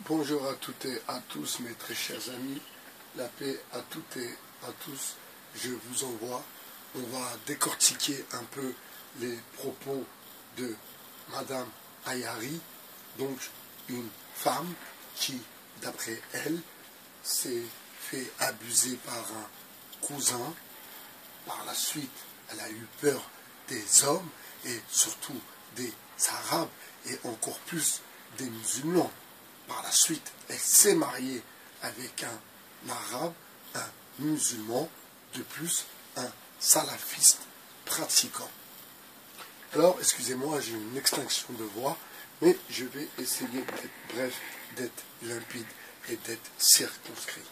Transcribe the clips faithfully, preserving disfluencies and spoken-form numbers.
Bonjour à toutes et à tous, mes très chers amis. La paix à toutes et à tous. Je vous envoie. On va décortiquer un peu les propos de Madame Ayari, donc une femme qui, d'après elle, s'est fait abuser par un cousin. Par la suite, elle a eu peur des hommes et surtout des Arabes et encore plus des musulmans. Par la suite, elle s'est mariée avec un arabe, un musulman, de plus un salafiste pratiquant. Alors, excusez-moi, j'ai une extinction de voix, mais je vais essayer d'être bref, d'être limpide et d'être circonscrit.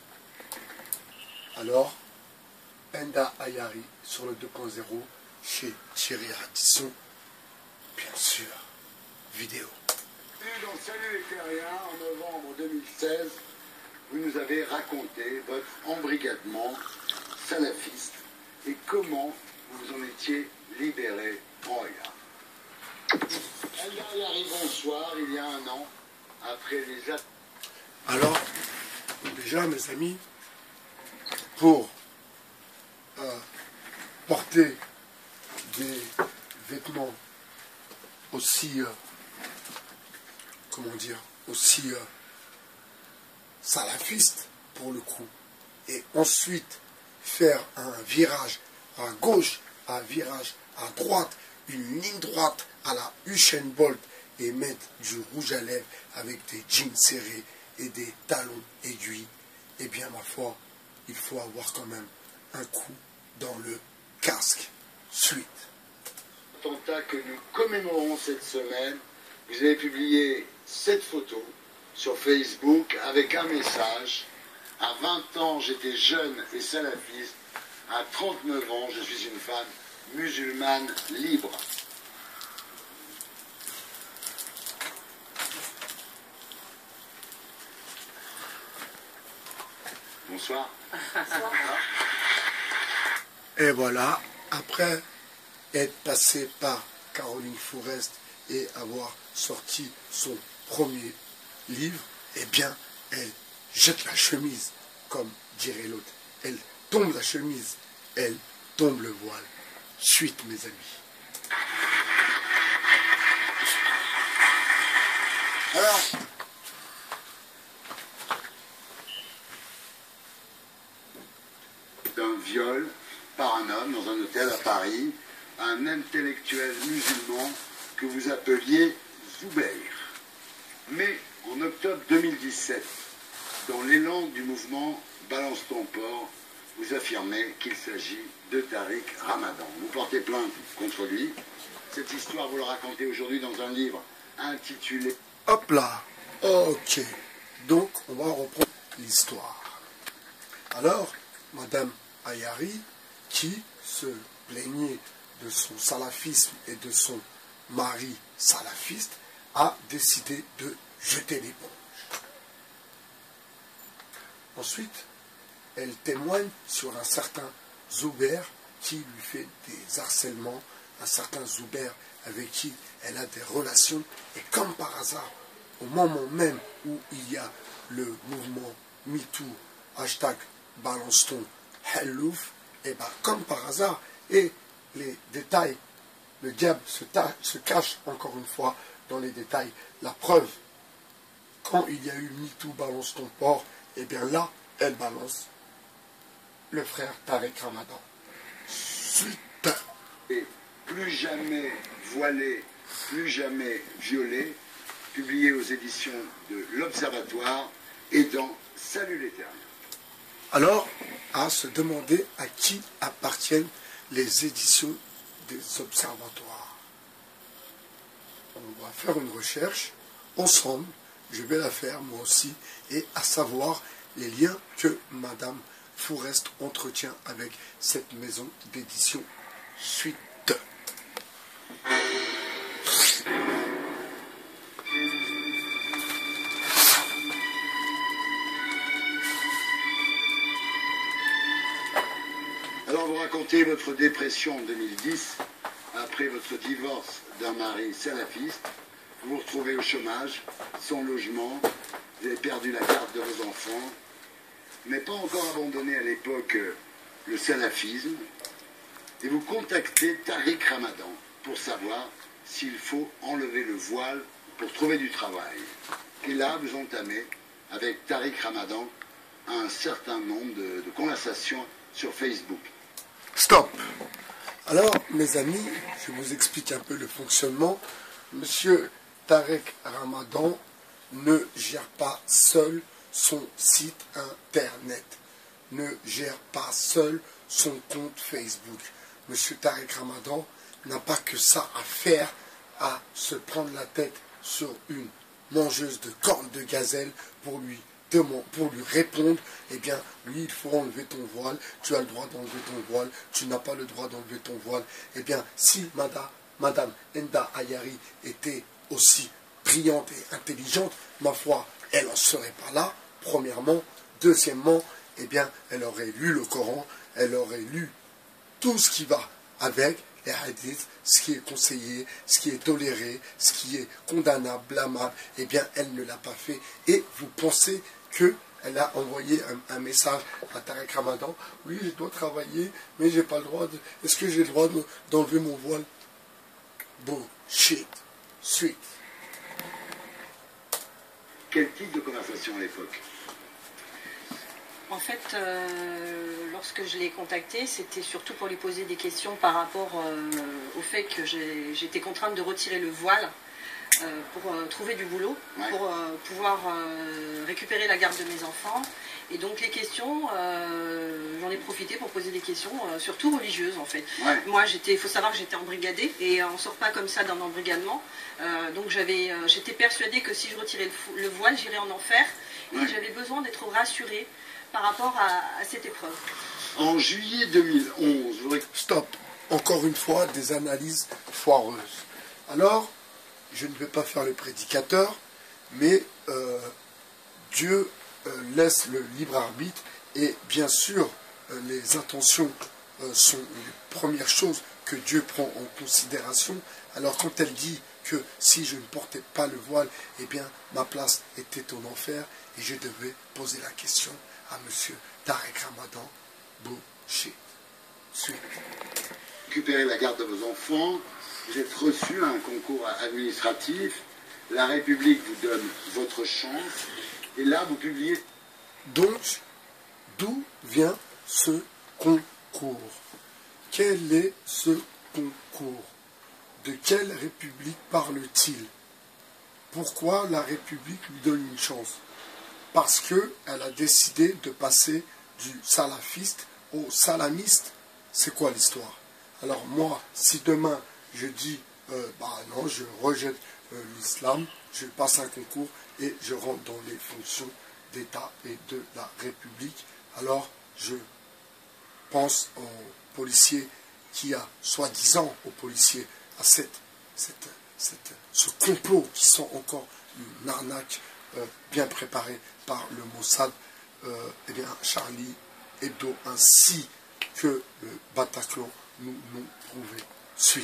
Alors, Enda Ayari sur le deux point zéro chez Thierry Radisson, bien sûr, vidéo. Dans Salut les Terriens, en novembre deux mille seize, vous nous avez raconté votre embrigadement salafiste et comment vous vous en étiez libéré en regard. Elle est arrivée bonsoir, il y a un an, après les attaques. Alors, déjà, mes amis, pour euh, porter des vêtements aussi... Euh, comment dire, aussi euh, salafiste pour le coup, et ensuite faire un virage à gauche, un virage à droite, une ligne droite à la Usain Bolt et mettre du rouge à lèvres avec des jeans serrés et des talons aiguilles, eh bien ma foi, il faut avoir quand même un coup dans le casque. Suite. Attentat que nous commémorons cette semaine, vous avez publié cette photo sur Facebook avec un message. À vingt ans, j'étais jeune et salafiste. À trente-neuf ans, je suis une femme musulmane libre. Bonsoir. Bonsoir. Et voilà, après être passé par Caroline Fourest et avoir sorti son premier livre, eh bien, elle jette la chemise, comme dirait l'autre. Elle tombe la chemise, elle tombe le voile. Suite, mes amis. Alors, d'un viol par un homme dans un hôtel à Paris, un intellectuel musulman que vous appeliez Zoubeir. Mais en octobre deux mille dix-sept, dans l'élan du mouvement Balance ton port, vous affirmez qu'il s'agit de Tariq Ramadan. Vous portez plainte contre lui. Cette histoire, vous le racontez aujourd'hui dans un livre intitulé... Hop là, ok. Donc, on va reprendre l'histoire. Alors, Madame Ayari, qui se plaignait de son salafisme et de son mari salafiste, a décidé de jeter l'éponge. Ensuite, elle témoigne sur un certain Zoubeir qui lui fait des harcèlements, un certain Zoubeir avec qui elle a des relations, et comme par hasard, au moment même où il y a le mouvement MeToo, hashtag balance ton hellouf, et bien comme par hasard, et les détails, le diable se, se cache encore une fois dans les détails. La preuve, quand il y a eu MeToo balance ton port, et bien là, elle balance le frère Tariq Ramadan. Suite. Et plus jamais voilé, plus jamais violé, publié aux éditions de l'Observatoire et dans Salut les Terriens. Alors, à se demander à qui appartiennent les éditions des observatoires. On va faire une recherche ensemble, je vais la faire moi aussi, et à savoir les liens que Madame Fourest entretient avec cette maison d'édition. Suite. Alors vous racontez votre dépression en deux mille dix, après votre divorce d'un mari salafiste. Vous vous retrouvez au chômage, sans logement, vous avez perdu la garde de vos enfants, mais pas encore abandonné à l'époque le salafisme, et vous contactez Tariq Ramadan pour savoir s'il faut enlever le voile pour trouver du travail. Et là, vous entamez avec Tariq Ramadan un certain nombre de, de conversations sur Facebook. Stop. Alors, mes amis, je vous explique un peu le fonctionnement. Monsieur Tariq Ramadan ne gère pas seul son site internet, ne gère pas seul son compte Facebook. Monsieur Tariq Ramadan n'a pas que ça à faire, à se prendre la tête sur une mangeuse de cornes de gazelle pour lui demander, pour lui répondre, eh bien, lui, il faut enlever ton voile, tu as le droit d'enlever ton voile, tu n'as pas le droit d'enlever ton voile. Eh bien, si Madame, Madame Enda Ayari était aussi brillante et intelligente, ma foi, elle n'en serait pas là, premièrement. Deuxièmement, eh bien, elle aurait lu le Coran, elle aurait lu tout ce qui va avec les hadiths, ce qui est conseillé, ce qui est toléré, ce qui est condamnable, blâmable, eh bien, elle ne l'a pas fait. Et vous pensez qu'elle a envoyé un, un message à Tariq Ramadan, oui, je dois travailler, mais j'ai pas le droit de... Est-ce que j'ai le droit d'enlever mon voile? Bullshit. Suite. Quel type de conversation à l'époque? En fait, euh, lorsque je l'ai contacté, c'était surtout pour lui poser des questions par rapport euh, au fait que j'étais contrainte de retirer le voile euh, pour euh, trouver du boulot, ouais. pour euh, pouvoir euh, récupérer la garde de mes enfants. Et donc les questions, euh, j'en ai profité pour poser des questions, euh, surtout religieuses en fait. Ouais. Moi, il faut savoir que j'étais embrigadée et on ne sort pas comme ça d'un embrigadement. Euh, donc j'avais, euh, j'étais persuadée que si je retirais le, le voile, j'irais en enfer. Et ouais. j'avais besoin d'être rassurée par rapport à, à cette épreuve. En juillet deux mille onze, vous... Stop. Encore une fois, des analyses foireuses. Alors, je ne vais pas faire le prédicateur, mais euh, Dieu euh, laisse le libre arbitre et bien sûr, euh, les intentions euh, sont les premières choses que Dieu prend en considération. Alors quand elle dit que si je ne portais pas le voile, eh bien ma place était en enfer et je devais poser la question à M. Tariq Ramadan. Bullshit. Suite. Récupérez la garde de vos enfants, vous êtes reçu à un concours administratif, la République vous donne votre chance, et là vous publiez. Donc, d'où vient ce concours? Quel est ce concours? De quelle République parle-t-il? Pourquoi la République lui donne une chance? Parce qu'elle a décidé de passer du salafiste au salamiste. C'est quoi l'histoire? Alors moi, si demain je dis, euh, bah non, je rejette euh, l'islam, je passe un concours et je rentre dans les fonctions d'État et de la République, alors je pense aux policiers qui a, soi-disant aux policiers, à cette, cette, cette, ce complot qui sent encore une arnaque euh, bien préparée par le Mossad, euh, eh bien Charlie Hebdo ainsi que le Bataclan nous l'ont prouvé. Suite.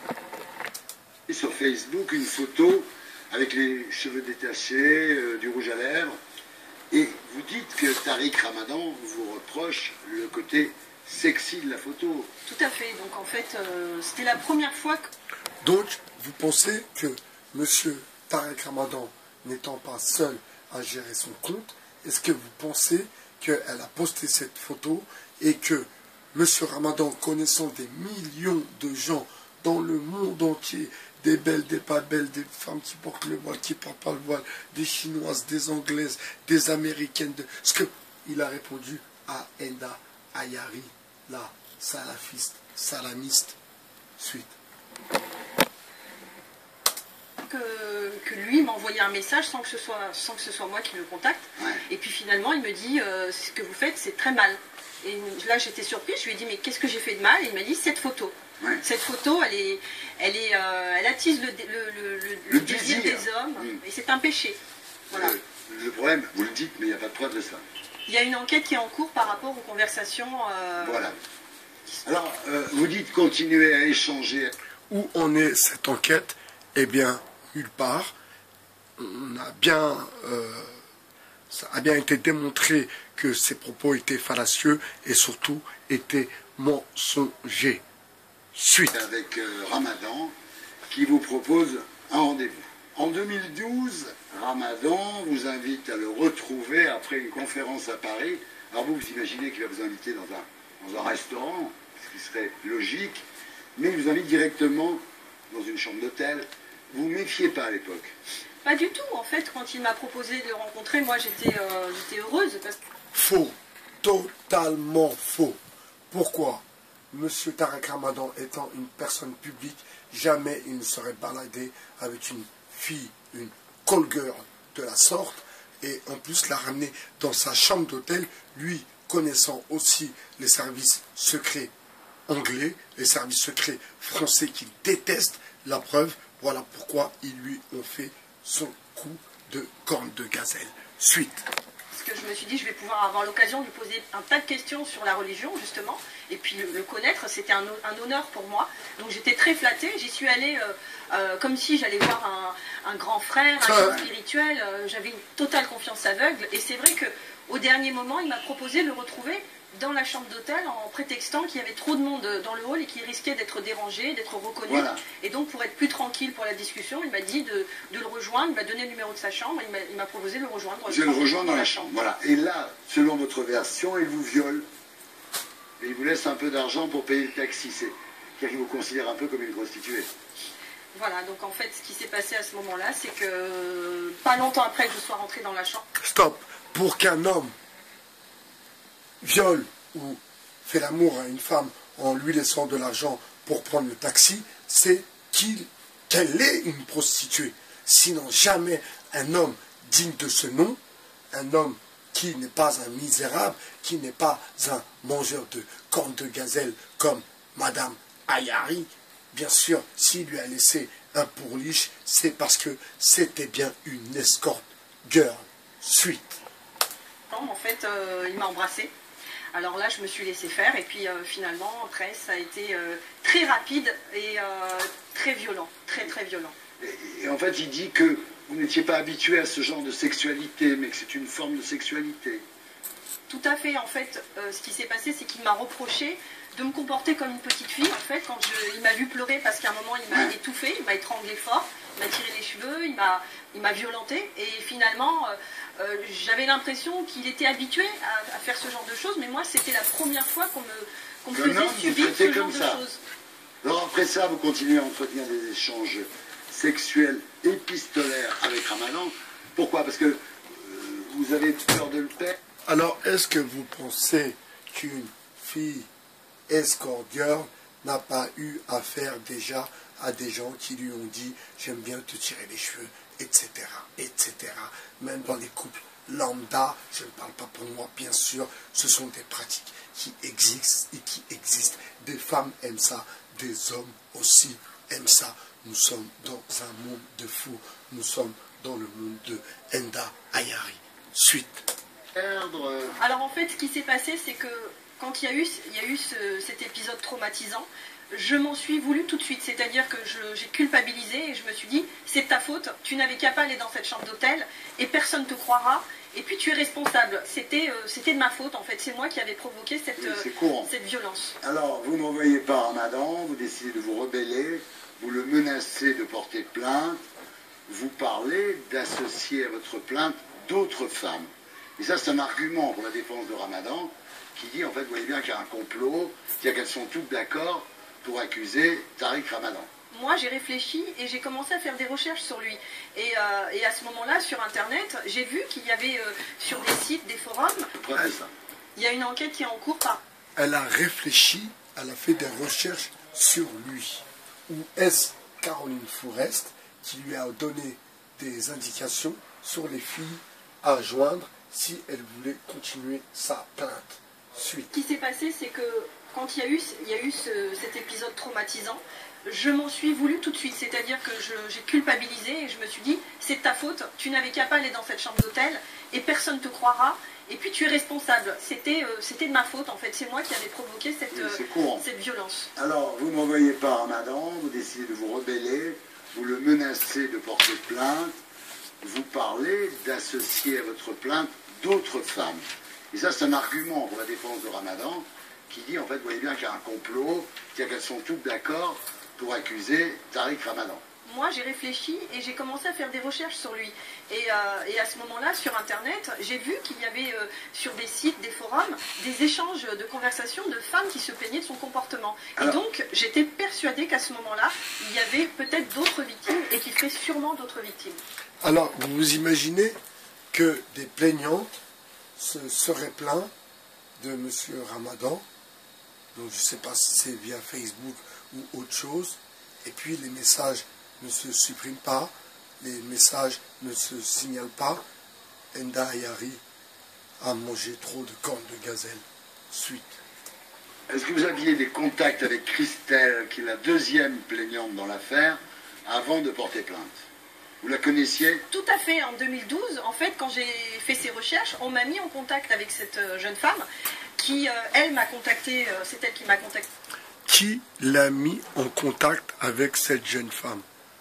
Et sur Facebook, une photo avec les cheveux détachés, euh, du rouge à lèvres, et vous dites que Tariq Ramadan vous reproche le côté sexy de la photo. Tout à fait. Donc en fait, euh, c'était la première fois que... Donc, vous pensez que M. Tariq Ramadan, n'étant pas seul à gérer son compte, est-ce que vous pensez qu'elle a posté cette photo et que M. Ramadan, connaissant des millions de gens dans le monde entier, des belles, des pas belles, des femmes qui portent le voile, qui ne portent pas le voile, des Chinoises, des Anglaises, des Américaines, de... ce qu'il a répondu à Enda Ayari, la salafiste, salamiste, suite. Que, que lui m'a envoyé un message sans que ce soit, sans que ce soit moi qui le contacte. Ouais. Et puis finalement, il me dit euh, ce que vous faites, c'est très mal. Et là, j'étais surprise. Je lui ai dit, mais qu'est-ce que j'ai fait de mal? Et il m'a dit, cette photo. Ouais. Cette photo, elle, est, elle, est, euh, elle attise le, le, le, le, le désir, désir des hommes. Mmh. Et c'est un péché. Voilà. Le, le problème, vous le dites, mais il n'y a pas de preuve de ça. Il y a une enquête qui est en cours par rapport aux conversations. Euh, voilà. Alors, euh, vous dites continuer à échanger. Où en est cette enquête? Eh bien, nulle part. On a bien euh, ça a bien été démontré que ces propos étaient fallacieux et surtout étaient mensongers. Suite. Avec euh, Ramadan, qui vous propose un rendez-vous. En deux mille douze, Ramadan vous invite à le retrouver après une conférence à Paris. Alors vous, vous imaginez qu'il va vous inviter dans un, dans un restaurant, ce qui serait logique, mais il vous invite directement dans une chambre d'hôtel. Vous ne vous méfiez pas à l'époque? Pas du tout. En fait, quand il m'a proposé de le rencontrer, moi j'étais euh, j'étais heureuse. Parce... Faux. Totalement faux. Pourquoi? Monsieur Tarek Ramadan étant une personne publique, jamais il ne serait baladé avec une fille, une call girl de la sorte, et en plus la ramener dans sa chambre d'hôtel, lui connaissant aussi les services secrets anglais, les services secrets français qu'il déteste. La preuve, voilà pourquoi ils lui ont fait son coup de corne de gazelle. Suite. Parce que je me suis dit, je vais pouvoir avoir l'occasion de lui poser un tas de questions sur la religion, justement, et puis le, le connaître, c'était un, un honneur pour moi. Donc j'étais très flattée, j'y suis allée euh, euh, comme si j'allais voir un, un grand frère, un guide spirituel, euh, j'avais une totale confiance aveugle, et c'est vrai qu'au dernier moment, il m'a proposé de le retrouver dans la chambre d'hôtel en prétextant qu'il y avait trop de monde dans le hall et qu'il risquait d'être dérangé, d'être reconnu. Voilà. Et donc pour être plus tranquille pour la discussion, il m'a dit de, de le rejoindre, il m'a donné le numéro de sa chambre, il m'a proposé de le rejoindre. Je le rejoins dans la chambre. Voilà. Et là, selon votre version, il vous viole. Et il vous laisse un peu d'argent pour payer le taxi. C'est-à-dire qu'il vous considère un peu comme une prostituée. Voilà, donc en fait, ce qui s'est passé à ce moment-là, c'est que pas longtemps après que je sois rentrée dans la chambre... Stop. Pour qu'un homme viole ou fait l'amour à une femme en lui laissant de l'argent pour prendre le taxi, c'est qu'il, qu'elle est une prostituée. Sinon, jamais un homme digne de ce nom, un homme qui n'est pas un misérable, qui n'est pas un mangeur de cornes de gazelle comme Madame Ayari, bien sûr, s'il lui a laissé un pourliche, c'est parce que c'était bien une escort girl. Suite. En fait, euh, il m'a embrassée. Alors là, je me suis laissé faire et puis euh, finalement, après, ça a été euh, très rapide et euh, très violent, très très violent. Et, et en fait, il dit que vous n'étiez pas habitué à ce genre de sexualité, mais que c'est une forme de sexualité. Tout à fait. En fait, euh, ce qui s'est passé, c'est qu'il m'a reproché de me comporter comme une petite fille. En fait, quand je, il m'a vu pleurer parce qu'à un moment, il m'a étouffé, il m'a étranglé fort, il m'a tiré les cheveux, il m'a il m'a violenté et finalement... Euh, Euh, j'avais l'impression qu'il était habitué à, à faire ce genre de choses, mais moi c'était la première fois qu'on me, qu'on me faisait subir ce genre de choses. Alors après ça, vous continuez à entretenir des échanges sexuels épistolaires avec Ramadan. Pourquoi? Parce que euh, vous avez peur de le perdre. Alors est-ce que vous pensez qu'une fille escort girl n'a pas eu affaire déjà à des gens qui lui ont dit « j'aime bien te tirer les cheveux », et cetera, et cetera. Même dans les couples lambda, je ne parle pas pour moi, bien sûr, ce sont des pratiques qui existent et qui existent. Des femmes aiment ça, des hommes aussi aiment ça. Nous sommes dans un monde de fous, nous sommes dans le monde de Enda Ayari. Suite. Alors en fait, ce qui s'est passé, c'est que quand il y a eu, il y a eu ce, cet épisode traumatisant, je m'en suis voulu tout de suite, c'est-à-dire que j'ai culpabilisé et je me suis dit, c'est ta faute, tu n'avais qu'à pas aller dans cette chambre d'hôtel et personne ne te croira et puis tu es responsable. C'était euh, c'était de ma faute en fait, c'est moi qui avais provoqué cette, oui, euh, cette violence. Alors vous ne renvoyez pas Ramadan, vous décidez de vous rebeller, vous le menacez de porter plainte, vous parlez d'associer à votre plainte d'autres femmes. Et ça c'est un argument pour la défense de Ramadan qui dit en fait, vous voyez bien qu'il y a un complot, qu'elles sont toutes d'accord pour accuser Tarek Ramadan. Moi, j'ai réfléchi et j'ai commencé à faire des recherches sur lui. Et, euh, et à ce moment-là, sur Internet, j'ai vu qu'il y avait euh, sur des sites, des forums, elle, ça. il y a une enquête qui est en cours par... Elle a réfléchi, elle a fait des recherches sur lui. Ou est-ce Caroline Fourest qui lui a donné des indications sur les filles à joindre si elle voulait continuer sa plainte? Suite. Ce qui s'est passé, c'est que quand il y a eu, il y a eu ce, cet épisode traumatisant, je m'en suis voulu tout de suite. C'est-à-dire que j'ai culpabilisé et je me suis dit, c'est ta faute, tu n'avais qu'à pas aller dans cette chambre d'hôtel et personne ne te croira. Et puis tu es responsable. C'était euh, c'était de ma faute en fait. C'est moi qui avais provoqué cette, oui, euh, cette violence. Alors vous ne renvoyez pas Ramadan, vous décidez de vous rebeller, vous le menacez de porter plainte vous parlez d'associer à votre plainte d'autres femmes. Et ça, c'est un argument pour la défense de Ramadan, qui dit, en fait, vous voyez bien qu'il y a un complot, qu'elles sont toutes d'accord pour accuser Tariq Ramadan. Moi, j'ai réfléchi et j'ai commencé à faire des recherches sur lui. Et, euh, et à ce moment-là, sur Internet, j'ai vu qu'il y avait euh, sur des sites, des forums, des échanges de conversations de femmes qui se plaignaient de son comportement. Alors, et donc, j'étais persuadée qu'à ce moment-là, il y avait peut-être d'autres victimes et qu'il ferait sûrement d'autres victimes. Alors, vous vous imaginez que des plaignants se seraient plaints de M. Ramadan, donc je ne sais pas si c'est via Facebook ou autre chose, et puis les messages ne se suppriment pas, les messages ne se signalent pas. Enda Ayari a mangé trop de cornes de gazelle. Suite. Est-ce que vous aviez des contacts avec Christelle, qui est la deuxième plaignante dans l'affaire, avant de porter plainte? Vous la connaissiez? Tout à fait. En deux mille douze, en fait, quand j'ai fait ces recherches, on m'a mis en contact avec cette jeune femme qui, euh, elle, m'a contacté, euh, c'est elle qui m'a contacté. Qui l'a mis en contact avec cette jeune femme?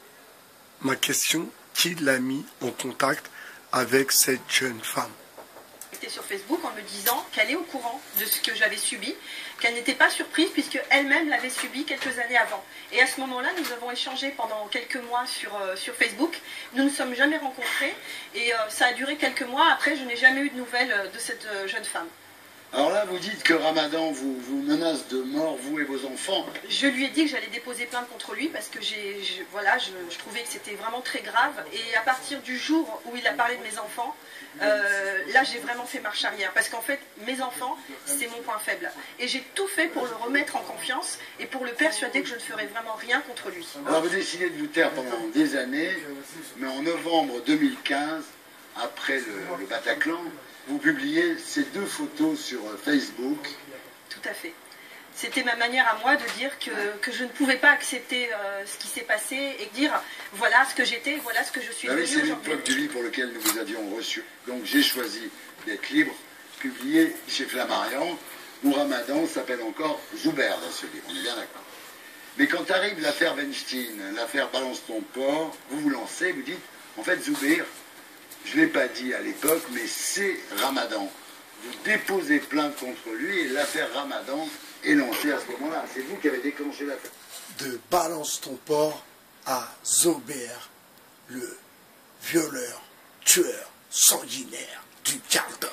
Ma question, qui l'a mis en contact avec cette jeune femme? Sur Facebook en me disant qu'elle est au courant de ce que j'avais subi, qu'elle n'était pas surprise puisque elle-même l'avait subi quelques années avant. Et à ce moment-là, nous avons échangé pendant quelques mois sur, euh, sur Facebook. Nous ne nous sommes jamais rencontrés et euh, ça a duré quelques mois. Après, je n'ai jamais eu de nouvelles euh, de cette euh, jeune femme. Alors là, vous dites que Ramadan vous, vous menace de mort, vous et vos enfants. Je lui ai dit que j'allais déposer plainte contre lui parce que j'ai, je, voilà, je, je trouvais que c'était vraiment très grave. Et à partir du jour où il a parlé de mes enfants, euh, là j'ai vraiment fait marche arrière. Parce qu'en fait, mes enfants, c'est mon point faible. Et j'ai tout fait pour le remettre en confiance et pour le persuader que je ne ferai vraiment rien contre lui. Alors vous décidez de vous taire pendant des années, mais en novembre deux mille quinze, après le, le Bataclan, vous publiez ces deux photos sur Facebook. Tout à fait. C'était ma manière à moi de dire que, que je ne pouvais pas accepter euh, ce qui s'est passé et de dire voilà ce que j'étais, voilà ce que je suis devenue aujourd'hui. C'est l'époque du livre pour lequel nous vous avions reçu. Donc j'ai choisi d'être libre, publié chez Flammarion, où Ramadan s'appelle encore Zuber dans ce livre. On est bien d'accord. Mais quand arrive l'affaire Weinstein, l'affaire Balance ton port, vous vous lancez, vous dites en fait Zuber, je ne l'ai pas dit à l'époque, mais c'est Ramadan. Vous déposez plainte contre lui et l'affaire Ramadan est lancée à ce moment-là. C'est vous qui avez déclenché l'affaire. De Balance ton port à Zuber, le violeur, tueur, sanguinaire du Carlton.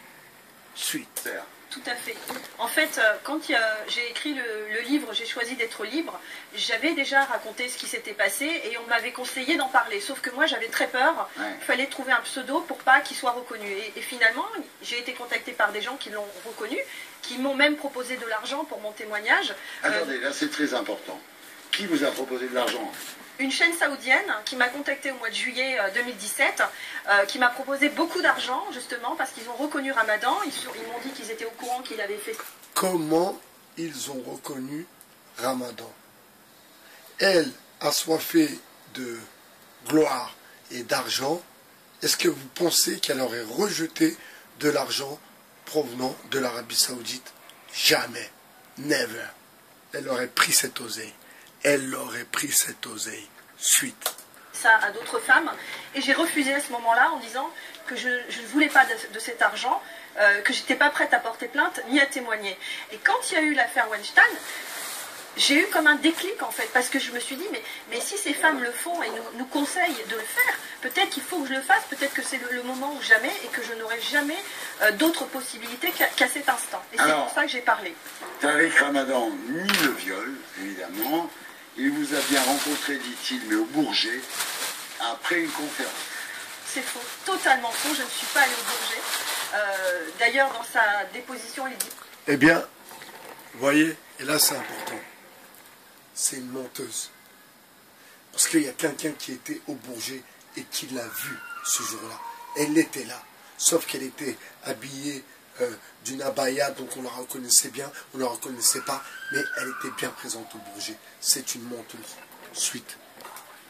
Suite. Tout à fait. En fait, quand j'ai écrit le, le livre, j'ai choisi d'être libre, j'avais déjà raconté ce qui s'était passé et on m'avait conseillé d'en parler. Sauf que moi, j'avais très peur. Ouais. Il fallait trouver un pseudo pour pas qu'il soit reconnu. Et, et finalement, j'ai été contactée par des gens qui l'ont reconnu, qui m'ont même proposé de l'argent pour mon témoignage. Attendez, euh, là c'est très important. Qui vous a proposé de l'argent? Une chaîne saoudienne qui m'a contacté au mois de juillet deux mille dix-sept, euh, qui m'a proposé beaucoup d'argent, justement, parce qu'ils ont reconnu Ramadan. Ils, ils m'ont dit qu'ils étaient au courant qu'il avait fait... Comment ils ont reconnu Ramadan? Elle, assoiffée de gloire et d'argent, est-ce que vous pensez qu'elle aurait rejeté de l'argent provenant de l'Arabie Saoudite? Jamais. Never. Elle aurait pris cette oseille. Elle aurait pris cette oseille. Suite. Ça à d'autres femmes. Et j'ai refusé à ce moment-là en disant que je, je ne voulais pas de, de cet argent, euh, que je n'étais pas prête à porter plainte ni à témoigner. Et quand il y a eu l'affaire Weinstein, j'ai eu comme un déclic en fait, parce que je me suis dit, mais, mais si ces femmes le font et nous, nous conseillent de le faire, peut-être qu'il faut que je le fasse, peut-être que c'est le, le moment ou jamais, et que je n'aurai jamais euh, d'autres possibilités qu'à qu'à cet instant. Et c'est pour ça que j'ai parlé. Tariq Ramadan nie le viol, évidemment. Il vous a bien rencontré, dit-il, mais au Bourget, après une conférence. C'est faux, totalement faux, je ne suis pas allée au Bourget. Euh, D'ailleurs, dans sa déposition, il dit... Eh bien, vous voyez, et là c'est important, c'est une menteuse. Parce qu'il y a quelqu'un qui était au Bourget et qui l'a vue ce jour-là. Elle était là, sauf qu'elle était habillée euh, d'une abaya, donc on la reconnaissait bien, on ne la reconnaissait pas, mais elle était bien présente au Bourget. C'est une menteuse. Suite.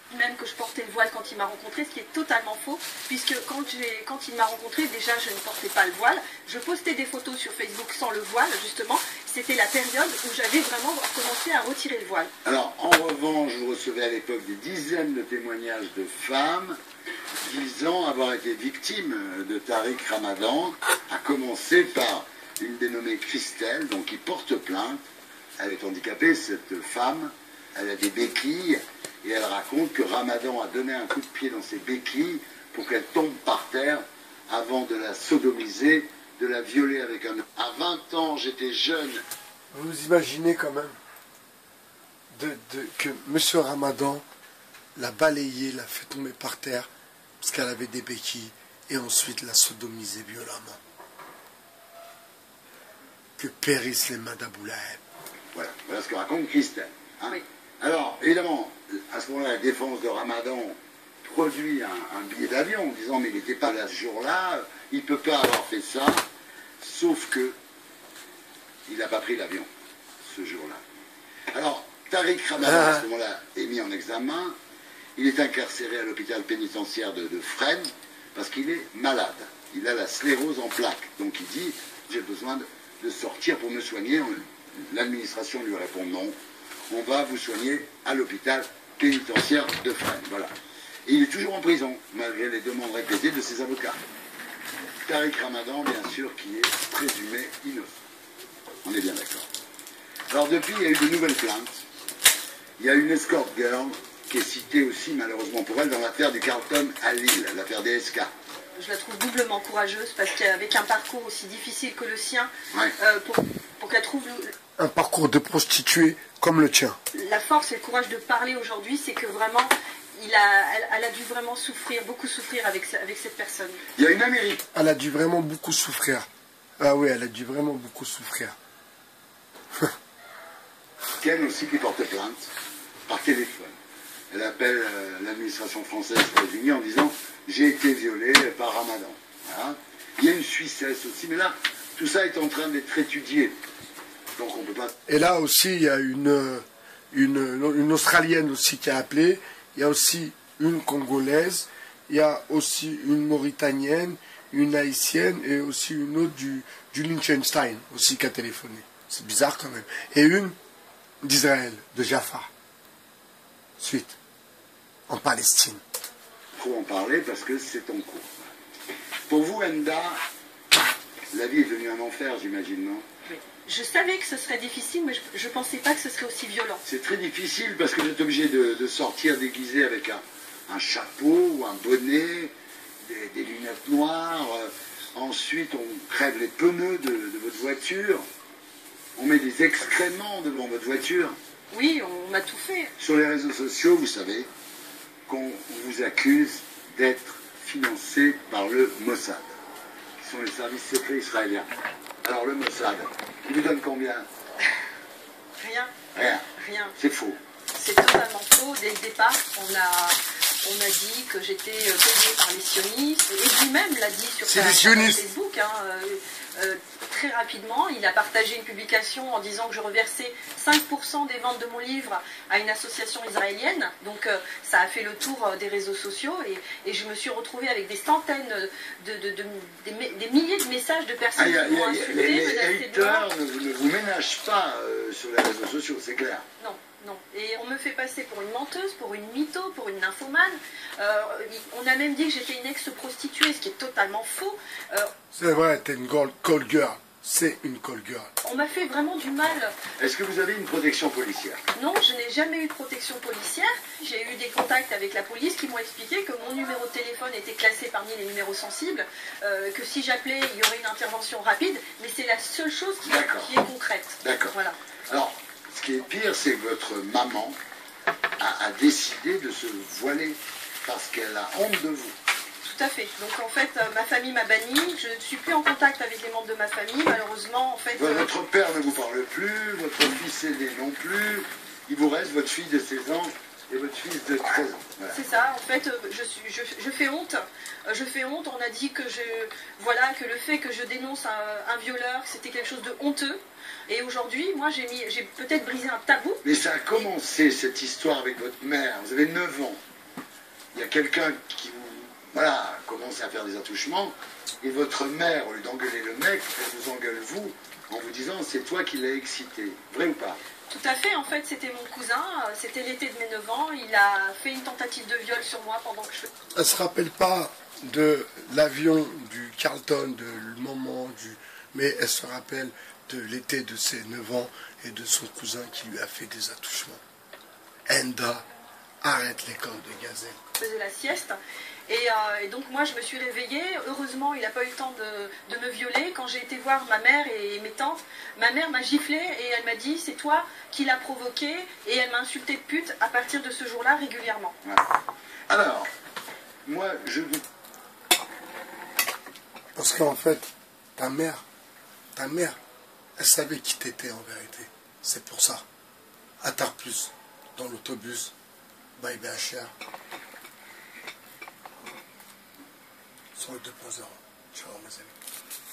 même que je portais le voile quand il m'a rencontré, ce qui est totalement faux, puisque quand, quand il m'a rencontré, déjà je ne portais pas le voile. Je postais des photos sur Facebook sans le voile, justement. C'était la période où j'avais vraiment commencé à retirer le voile. Alors, en revanche, vous recevez à l'époque des dizaines de témoignages de femmes disant avoir été victimes de Tariq Ramadan, à commencer par une dénommée Christelle, donc qui porte plainte. Elle est handicapée, cette femme, elle a des béquilles, et elle raconte que Ramadan a donné un coup de pied dans ses béquilles pour qu'elle tombe par terre avant de la sodomiser, de la violer avec un... À vingt ans, j'étais jeune. Vous imaginez quand même de, de, que M. Ramadan l'a balayée, l'a fait tomber par terre parce qu'elle avait des béquilles et ensuite l'a sodomisée violemment. Que périssent les mains d'Abou Laheb. Voilà, voilà ce que raconte Christelle. Hein. Oui. Alors, évidemment, à ce moment-là, la défense de Ramadan produit un, un billet d'avion en disant mais il n'était pas là ce jour-là, il ne peut pas avoir fait ça, sauf que il n'a pas pris l'avion ce jour-là. Alors, Tariq Ramadan, ah. à ce moment-là, est mis en examen, il est incarcéré à l'hôpital pénitentiaire de, de Fresnes parce qu'il est malade. Il a la sclérose en plaques. Donc il dit, j'ai besoin de, de sortir pour me soigner. L'administration lui répond non. On va vous soigner à l'hôpital pénitentiaire de Fresnes. Voilà. Et il est toujours en prison, malgré les demandes répétées de ses avocats. Tariq Ramadan, bien sûr, qui est présumé innocent. On est bien d'accord. Alors depuis, il y a eu de nouvelles plaintes. Il y a une escort girl qui est citée aussi, malheureusement pour elle, dans l'affaire du Carlton à Lille, l'affaire D S K. Je la trouve doublement courageuse, parce qu'avec un parcours aussi difficile que le sien, ouais. euh, pour, pour qu'elle trouve... Le... Un parcours de prostituée comme le tien. La force et le courage de parler aujourd'hui, c'est que vraiment, il a, elle, elle a dû vraiment souffrir, beaucoup souffrir avec, avec cette personne. Il y a une Amérique. Elle a dû vraiment beaucoup souffrir. Ah oui, elle a dû vraiment beaucoup souffrir. Ken aussi qui porte plainte par téléphone. Elle appelle euh, l'administration française aux États-Unis en disant « j'ai été violée par Ramadan ». Voilà. Il y a une Suissesse aussi, mais là, tout ça est en train d'être étudié. Donc on peut pas... Et là aussi, il y a une, une, une Australienne aussi qui a appelé, il y a aussi une Congolaise, il y a aussi une Mauritanienne, une Haïtienne et aussi une autre du, du Liechtenstein aussi qui a téléphoné. C'est bizarre quand même. Et une d'Israël, de Jaffa. Suite, en Palestine. Trop en parler parce que c'est en cours. Pour vous, Enda, la vie est devenue un enfer, j'imagine, non? Oui. Je savais que ce serait difficile, mais je ne pensais pas que ce serait aussi violent. C'est très difficile parce que vous êtes obligé de, de sortir déguisé avec un, un chapeau ou un bonnet, des, des lunettes noires. Ensuite, on crève les pneus de, de votre voiture. On met des excréments devant votre voiture. Oui, on m'a tout fait. Sur les réseaux sociaux, vous savez qu'on vous accuse d'être financé par le Mossad, qui sont les services secrets israéliens. Alors le Mossad, il vous donne combien? Rien. Rien. Rien. C'est faux. C'est totalement faux. Dès le départ, on a, on a dit que j'étais payée par les sionistes, et lui-même l'a dit sur sa page Facebook. Hein, euh, euh, très rapidement, il a partagé une publication en disant que je reversais cinq pour cent des ventes de mon livre à une association israélienne. Donc euh, ça a fait le tour euh, des réseaux sociaux et, et je me suis retrouvée avec des centaines, de, de, de, de des, des milliers de messages de personnes ah, qui m'ont insulté, menacé de mort. Les haters ne vous ménagent pas euh, sur les réseaux sociaux, c'est clair. Non. Non. Et on me fait passer pour une menteuse, pour une mytho, pour une nymphomane. Euh, on a même dit que j'étais une ex-prostituée, ce qui est totalement faux. Euh, c'est vrai, t'es une call girl. C'est une call girl. On m'a fait vraiment du mal. Est-ce que vous avez une protection policière? Non, je n'ai jamais eu de protection policière. J'ai eu des contacts avec la police qui m'ont expliqué que mon numéro de téléphone était classé parmi les numéros sensibles, euh, que si j'appelais, il y aurait une intervention rapide, mais c'est la seule chose qui, qui est concrète. D'accord. Voilà. Alors, ce qui est pire, c'est que votre maman a, a décidé de se voiler parce qu'elle a honte de vous. Tout à fait. Donc en fait, euh, ma famille m'a bannie. Je ne suis plus en contact avec les membres de ma famille. Malheureusement, en fait... Votre euh... père ne vous parle plus, votre fils aîné non plus. Il vous reste votre fille de seize ans et votre fils de treize ans. Voilà. C'est ça. En fait, je, suis, je, je fais honte. Je fais honte. On a dit que, je, voilà, que le fait que je dénonce un, un violeur, c'était quelque chose de honteux. Et aujourd'hui, moi, j'ai peut-être brisé un tabou. Mais ça a commencé, et... cette histoire avec votre mère. Vous avez neuf ans. il y a quelqu'un qui vous, voilà, commence à faire des attouchements, et votre mère, au lieu d'engueuler le mec, elle vous engueule vous, en vous disant c'est toi qui l'as excité. Vrai ou pas? Tout à fait, en fait c'était mon cousin, c'était l'été de mes neuf ans, il a fait une tentative de viol sur moi pendant que je... Elle ne se rappelle pas de l'avion, du Carlton, de le moment, du... mais elle se rappelle de l'été de ses neuf ans et de son cousin qui lui a fait des attouchements. Enda, arrête l'école de gazelle. Je faisais la sieste. Et, euh, et donc moi je me suis réveillée, heureusement il n'a pas eu le temps de, de me violer. Quand j'ai été voir ma mère et mes tantes, ma mère m'a giflé et elle m'a dit c'est toi qui l'as provoqué, et elle m'a insulté de pute à partir de ce jour-là régulièrement. Voilà. Alors, moi je vous... Parce qu'en fait, ta mère, ta mère, elle savait qui t'étais en vérité. C'est pour ça. À Tard Plus, dans l'autobus, by B H R. Sur le deux point zéro. Ciao mes amis.